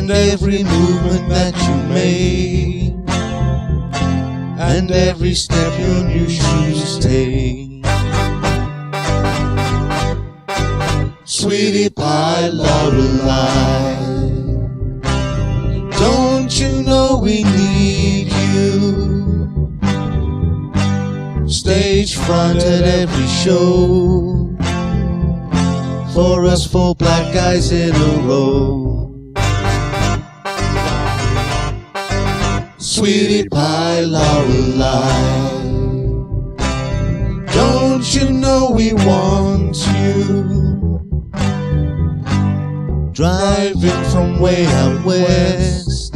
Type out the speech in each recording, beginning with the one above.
and every movement that you make, and every step your new shoes take. Sweetie pie, Lorelei, don't you know we need you? Stage front at every show, for us 4 black guys in a row. Sweetie pie, Lorelei, don't you know we want you? Driving from way out west,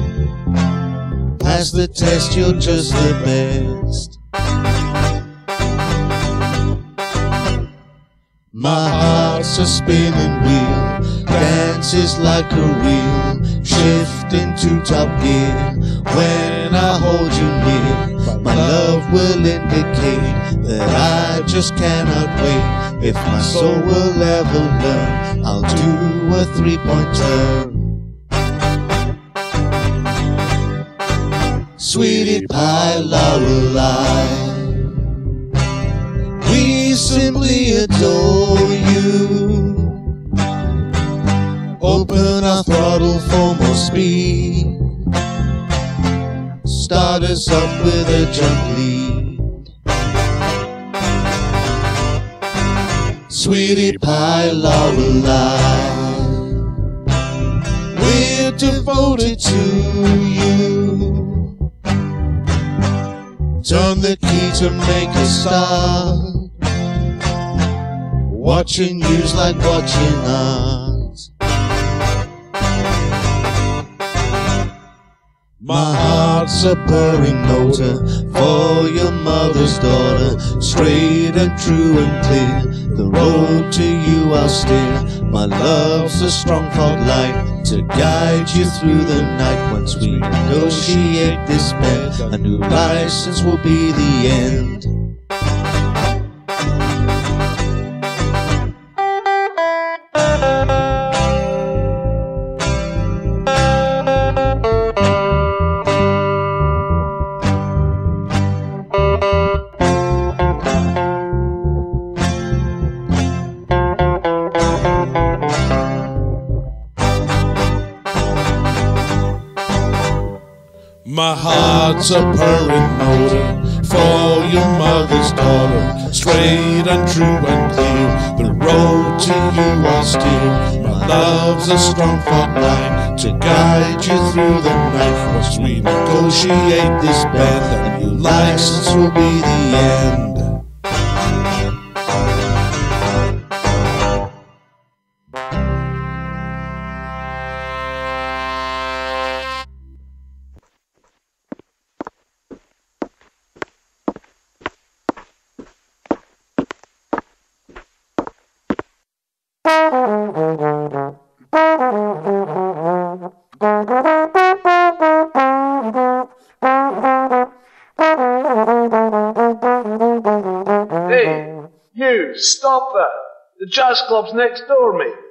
pass the test, you're just the best. My heart's a spinning wheel, dances like a reel, shifting to top gear. When I hold you near, my love will indicate that I just cannot wait. If my soul will ever learn, I'll do a 3-point turn. Sweetie pie, Lorelei, we simply adore you. Open our throttle for more speed, start us up with a jump lead. Sweetie pie, Lorelei, we're devoted to you. Turn the key to make a start, watching you's like watching us. My heart's a purring motor for your mother's daughter, straight and true and clear. The road to you I'll steer. My love's a strong fog light to guide you through the night. Once we negotiate this bet, a new license will be the end. My heart's a purring motor for your mother's daughter, straight and true and clear. The road to you I'll steer. My love's a strong fog light to guide you through the night. Once we negotiate this bet, a new license will be the end. Hey, you, stop that. The jazz club's next door, mate.